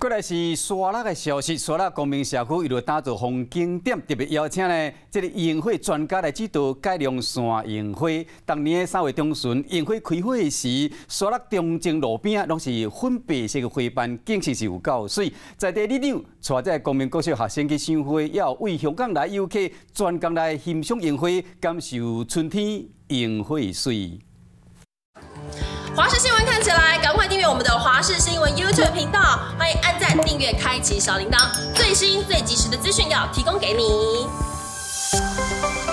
过来是沙拉的消息，沙拉公民社区为了打造风景点，特别邀请呢这个烟火专家来指导改良线烟火。当年的3月中旬，烟火开火时，沙拉中正路边拢是粉白色的花瓣，景色是有够水。在地里长带这公民国小学生去赏花，也有为香港来游客专工来欣赏烟火，感受春天烟火水。 华视新闻看起来，赶快订阅我们的华视新闻 YouTube 频道，欢迎按赞、订阅、开启小铃铛，最新最及时的资讯要提供给你。